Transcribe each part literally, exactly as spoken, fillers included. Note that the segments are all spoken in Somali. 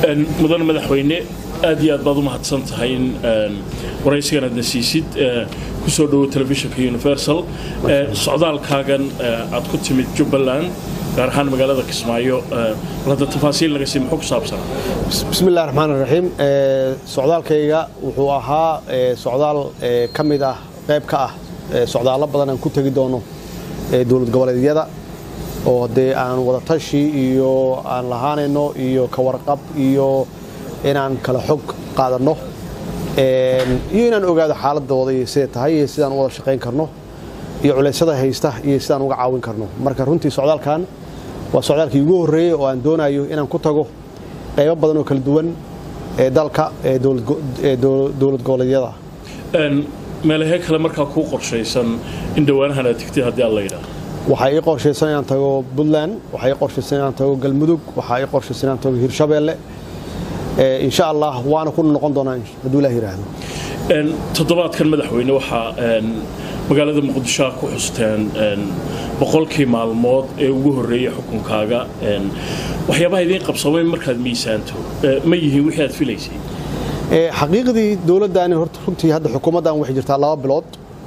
مدن مدحوينه aad iyo aad baad u mahadsan tahay in waraysigan aad nasiisid ku soo dhawo telefishinka Universal socdaalkaagan aad ku timid Jubbaland gaar ahaan magaalada Kismaayo wada tafaasiil laga sii muxuu ku saabsan bismillaahir rahmaanir rahiim socdaalkayga wuxuu ahaa socdaal kamid ah qayb ka ah socdaalo badan aan ku tagi doono dawlad goboleedyada oo de aan wada tashi iyo aan lahaanayno iyo ka warqab iyo inaan kala xog qaadano een iyo inaan ogaado xaaladooda iyo sida tahay iyo sidaan wada shaqeyn karno iyo culeysada haysta iyo sidaan uga caawin karno marka runtii socdaalkan waa socdaalkii ugu horeeyay oo aan doonayo inaan ku tago qaybo badan oo kala duwan ee dalka ee dawlad dawlad goboleedyada een meelaha kale marka ku qorshaysan in dhawaanahan aad tagtay hadii alla yiraahdo waxa ay qorshaysan inaan tago Puntland waxa ay qorshaysan inaan tago Galmudug waxa ay qorshaysan inaan tago Hirshabeelle إن شاء الله وأنا كنا نقول دونا هدول هيرهن. إن تطبيقات كان مدحوينه وحى إن مقالة مقدشة كحستان إن بقول كيما الماض وجوه الريح حكم كاجا إن وحيابها ذي قبصوين مركز ميسانتو ما يهي وحيد في ليسي. حقيقة دي دولة داني هرتفنتي هذا الحكومة دان وحجرت على بلاد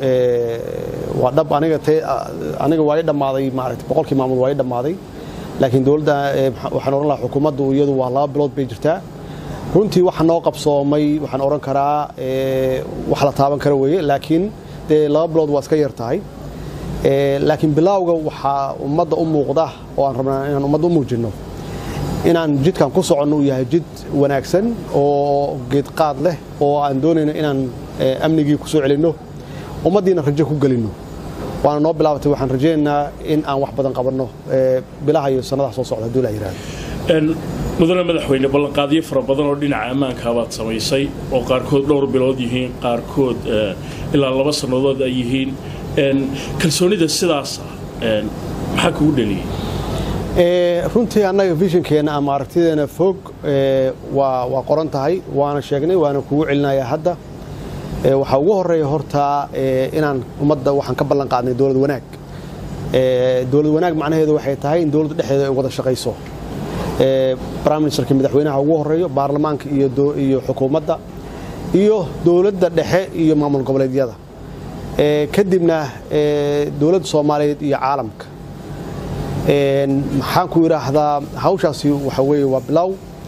وعدب أنا جت أنا جوايد ماضي معرفت بقول كيما عمل وايد ماضي لكن دولة وحنور الله حكومة دو يدو والله بلاد بيجرتها runtii waxa noo qabsoomay waxaan oran karaa ee wax la taaban karo weeye laakiin de laba bilood waa iska yar tahay ee laakiin bilawga waxa ummadda u muuqda oo aan rabnaa inaan ummadda u muujino inaan jidkan ku socono yahay jid wanaagsan oo geed qaad leh oo aan doonayno inaan amnigii ku soo celino ummaddiina rajo ku galino waana noo bilaabatay waxaan rajaynaynaa in aan wax badan qabanno ee bilaha iyo sanadaha soo socda dawladda Iran mudane madaxweyne ballanqaadyo fara badan oo dhinaca ammaanka aad samaysay oo qaarkood dhowr bilood yihiin qaarkood ilaa laba sanadood ay yihiin een kalsoonida sidaas een maxaa kugu dhaliyay ee runtii anaga visionkeena ama aragtideena fog ee waa waa qoran tahay waana sheegnay waana kugu celinayaa hadda ee waxa ugu horeeya horta ee inaan ummadda waxaan ka ballan qaadnay dawlad wanaag ee dawlad wanaag macnaheedu waxay tahay in dawladda dhexdeeda ay wada shaqeyso ee prime minister ka madaxweynaha ugu horeeyo baarlamaanka iyo iyo xukuumadda iyo dawladda dhexe iyo maamul goboleedyada ee kadibna ee dawladda Soomaaliyeed iyo caalamka ee maxaan ku yiraahdaa hawshaasi waxa weeye waa bilow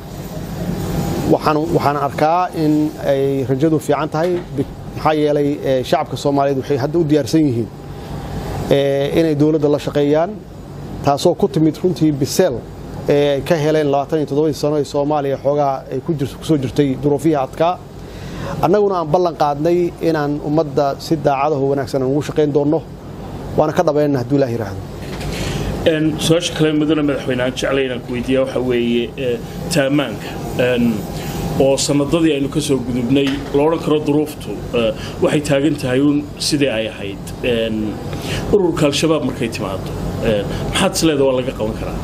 waxaan waxaan arkaa in ay rajadu fiican tahay maxaa yeelay shacabka Soomaaliyeed waxay hadda u diyaarsan yihiin ee inay dawladda la shaqeeyaan taasoo ku timid runtii bisel ee ka heleen labaatan iyo toddoba sano ee Soomaaliya xogaa ay ku jirto ku soo jirtay duruufiyaha adka annaguna aan ballan qaadnay inaan ummadda si daacad ah oo wanaagsan ugu shaqeyn doono waana ka dhabeynaa haduu Ilaahay raahdo een soo shaqeyn mudane madaxweynaha jeclayna ku weydiiyo waxa weeye taamaanka een oo sanadadii aynu ka soo gudubnay looran karo duruuftu waxay taagan tahay sidii ay ahayd een ururka al-shabaab markay timaado een maxaad isleedahay waa laga qaban karaa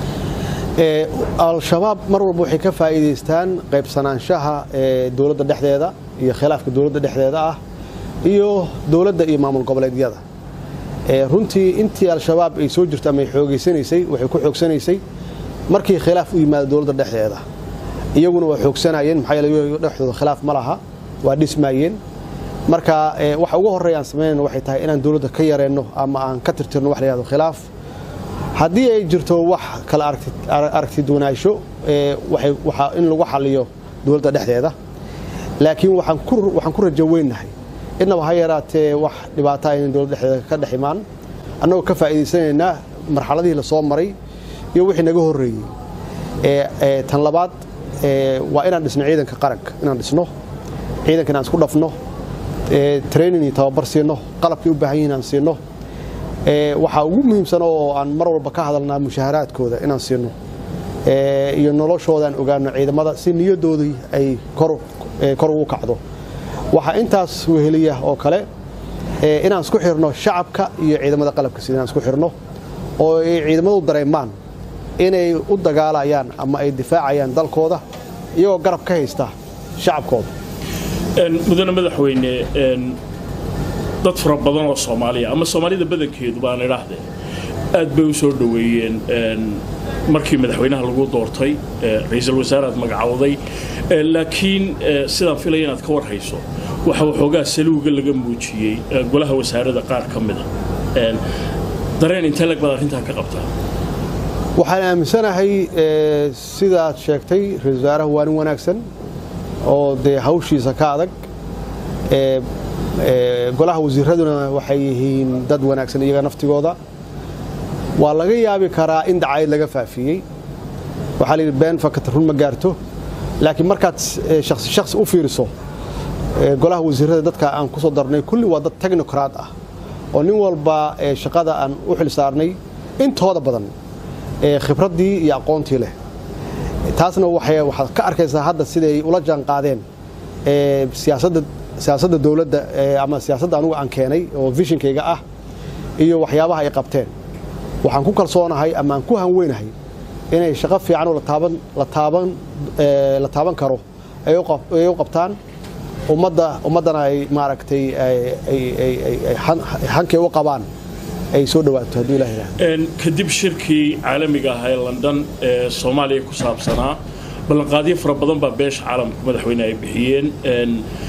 ee al-shabaab mar walba waxay ka faa'iideystaan qaybsanaanshaha ee dawladda dhexdeeda iyo khilaafka dawladda dhexdeeda ah iyo dawladda iyo maamul goboleedyada ee runtii intii al-shabaab ay soo jirtay ama xoogeysanaysay waxay ku xoogsanaysay markii khilaaf u yimaado dawladda dhexdeeda iyaguna waa xoogsanayeen maxay leeyahay dhexdooda khilaaf ma laha waa dhismaayeen marka waxa ugu horeeyaan sameeyeen waxay tahay inaan dawladda ka yareeno ama aan ka tirtirno wax la yiraahdo khilaaf haddii ay jirto wax kala aragti aragti doonaasho ee waxay waxa in lagu xaliyo dawladda dhexdeeda laakiin waxaan ku waxaan ku rajaweynahay inaba ha yaraatee wax dhibaato ah in dawladda dhexdeeda ka dhaximaan annagoo ka faa'iideysanayna marxaladii la soo maray iyo wixii naga horeeyay ee tan labaad ee waa inaan dhisno ciidanka qaranka inaan dhisno ciidanka inaan isku dhafno ee training iyo tababar siino qalabkii u baahan yihiin aan siino ee waxa ugu muhiimsan oo aan mar walba ka hadalnaa mushaharaadkooda inaan siino ee iyo noloshooda aan ogaano ciidamada si niyadoodii ay kor kor ugu kacdo waxa intaas weheliya oo kale ee inaan isku xirno shacabka iyo ciidamada qalabka sida inaan isku xirno oo ay ciidamadu dareemaan inay u dagaalayaan ama ay difaacayaan dalkooda iyagoo garab ka haysta shacabkooda een mudane madaxweyne een dad fara badan oo Soomaaliya ama Soomaalida badankeedu baan iraahdee aad bay u soo dhaweeyeen markii madaxweynaha lagu doortay ra'iisul wasaaraha magacawday laakiin sidaan filay inaad ka warhayso waxa uu xoogaa saluuga laga muujiyay golaha wasaaradda qaar ka mid ah dareen inta lag badan inta ka qabtaa waxaan aaminsanahay sida aad sheegtay ra'iisul wasaaraha waa nin wanaagsan oo de hawshiisa ka adag ee golaha wasiiraduna waxay yihiin dad wanaagsan iyaga naftigooda waa laga yaabi karaa in dacayad laga faafiyay waxa la yiri been fakad run ma gaarto laakiin markaad shakhsi shakhsi u fiiriso golaha wasiirada dadka aan ku soo darnay kulli waa dad technocrat ah oo nin walba shaqada aan u xil saarnay intooda badan ee khibradii iyo aqoontii leh taasna waxay waxa ka arkaysaa hadda siday ula jaan qaadeen ee siyaasadda siyaasadda dawladda ama siyaasadda anigu aan keenay oo visionkayga ah iyo waxyaabaha ay qabteen waxaan ku kalsoonahay ama aan ku hanweynahay inay shaqo fiican oo la taaban la taaban ee la taaban karo ay u qabtaan ummadda ummadana ay maaragtay ay ay ay hankay u qabaan ay soo dhawaato hadii ilaahay een kadib shirkii caalamiga ah ee London ee Soomaaliya ku saabsanaa ballanqaadyo fara badan baa beesha caalamka madaxweynaha ay bixiyeen een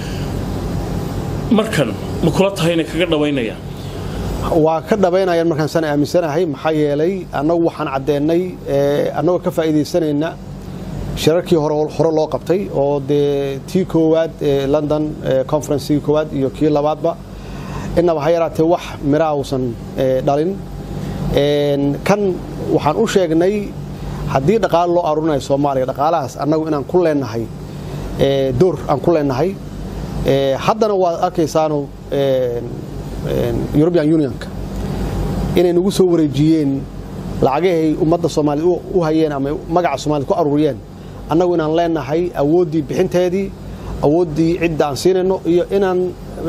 markan ma kula tahay inay kaga dhawaynayaan waa ka dhawaynayaan markaan san aaminsanahay maxaa yeelay annagu waxaan cadeynay ee annagu ka faa'iideysanayna shirarkii hore hore loo qabtay oo de tii koowaad ee London conference koowaad iyo kii labaadba inaba ha yaraatee wax mira uusan dhalin een kan waxaan u sheegnay haddii dhaqaale loo aruurinayo Soomaaliya dhaqaalahaas annagu inaan ku leenahay ee door aan ku leenahay ee haddana waa arkaysaano ee European Union inay nagu soo wareejiyeen lacagahay ummadda Soomaaliya u hayeen ama magaca Soomaaliya ku aruuriyeen annagu inaan leenahay awoodii bixinteedii awoodii cid aan siinayno iyo inaan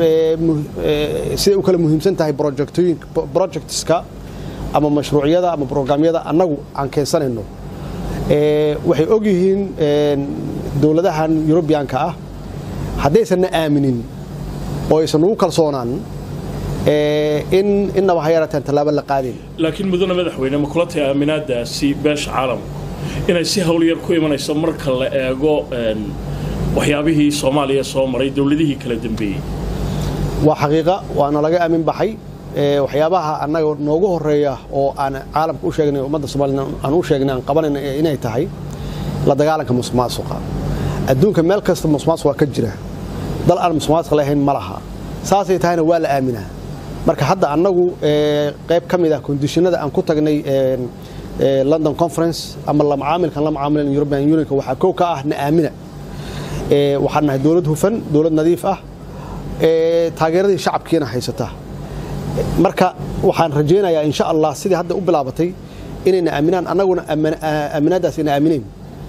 sida u kala muhiimsan tahay projectooyin projectska ama mashruucyada ama programyada annagu aan keensanayno ee waxay og yihiin dawladahan Europeanka ah haddaysan aaminin oo aysan ugu kalsoonaan ee in inaba hayrataan talaabo la qaadin laakiin mudane madaxweyne ma kula tahay aaminaadaasi beesha caalamka inay si hawl yar ku imanayso marka la eego waxyaabihii Soomaaliya soo maray dawladihii kala dambeeyay waa xaqiiqa waana laga aamin baxay ee waxyaabaha annaga noogu horeeya oo aan caalamka u sheegnay ummadda Soomaaliya aan u sheegnay aan qabanayna inay tahay la dagaalanka musuqmaasuqa adduunka meel kasta musuqmaasuqa ka jira dal aan musuqmaasuq lahayn ma laha saasay tahayna waa la aaminaa marka hadda annagu ee qayb kamid ah conditionada aan ku tagnay ee London conference ama la macaamilkan la macaamilan European Union waxa koo ka ah na aamina ee waxaan nahay dawlad hufan dawlad nadiif ah ee taageeradii shacabkiina haysata marka waxaan rajeynayaa insha Allah sidii hadda u bilaabatay inayna aaminaan annaguna aaminaadaas ina aamineen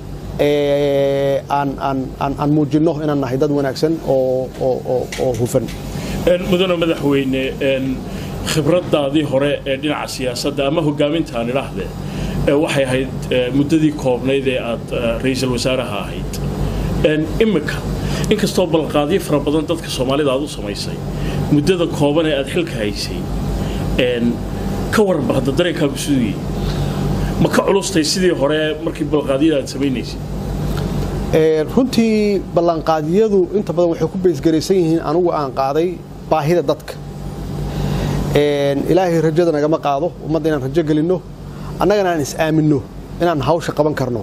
ee aan aan aan muujino inaan nahay dad wanaagsan oo oo oo hufan een mudane madaxweyne een khibradaadii hore ee dhinaca siyaasadda ama hogaaminta aan ilaahdee ee waxay ahayd muddadii koobnayd ee aad ra'iisul wasaaraha ahayd een imika inkastoo balqaadyo fara badan dadka Soomaalida aad u samaysay muddada kooban ee aad xilka haysay een ka warba hadda dareenkaagu sidii ma ka culustay sidii hore markii balqaadyada aad samaynaysay ee runtii ballanqaadyadu inta badan waxay ku beesgareysan yihiin anigu aan qaaday baahida dadka ee ilaahay rajada naga ma qaado ummadda inaan rajo galino annagana aan is aamino inaan hawsha qaban karno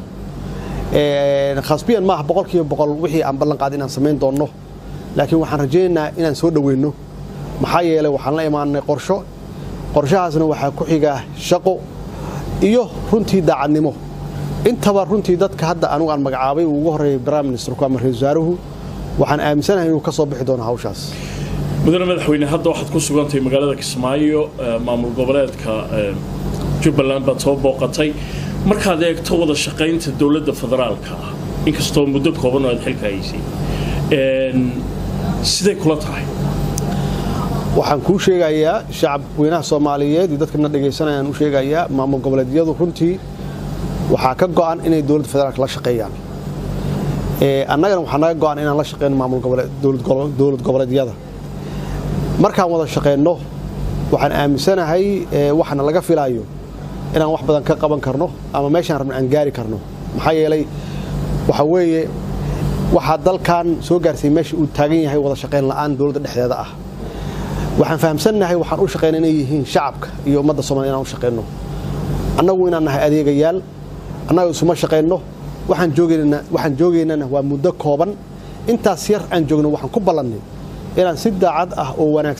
ee khasbiyan ma boqolkiiba boqol wixii aan ballan qaadin aan sameyn doono laakiin waxaan rajaynaynaa inaan soo dhaweeyno maxaa yeelay waxaan la imaanay qorsho qorshahaasna waxa ku xiga shaqo iyo runtii daacadnimo intaba runtii dadka hadda anigu aan magacaabay ugu horeeyay prime minister ku ama ra'iisul wasaaruhu waxaan aaminsanahay inuu ka soo bixi doono hawshaas mudane madaxweyne hadda waxaad ku sugantahay magaalada Kismaayo maamul goboleedka Jubbaland baad soo booqatay markaad eegto wada shaqaynta dawladda federaalka inkastoo muddo kooban oo aad xilka haysay een sidee kula tahay waxaan ku sheegayaa shacab weynaha Soomaaliyeed iyo dadka na dhageysanayaan u sheegayaa maamul goboleedyadu runtii waxa ka go'an inay dawladda federaalka la shaqeeyaan ee annagana waxa naga go'an inaan la shaqeeyno maamul goboleed dawlad dawlad goboleedyada markaan wada shaqeeyno waxaan aaminsanahay waxana laga filayo inaan wax badan ka qaban karno ama meeshaan rabno aan gaari karno maxaa yeelay waxa weeye waxa dalkan soo gaarsiiyay meesha uu taagan yahay wada shaqeyn la'aan dawladda dhexdeeda ah waxaan fahamsanahay waxaan u shaqeynaa inay yihiin shacabka iyo ummadda Soomaaliyeed inaan u shaqeyno annagu inaan nahay adeegayaal annagu isuma shaqeyno waxaan joogeynaa waxaan joogeynaa waa muddo kooban intaas yar aan joogno waxaan ku ballanay inaan si daacad ah oo wanaagsan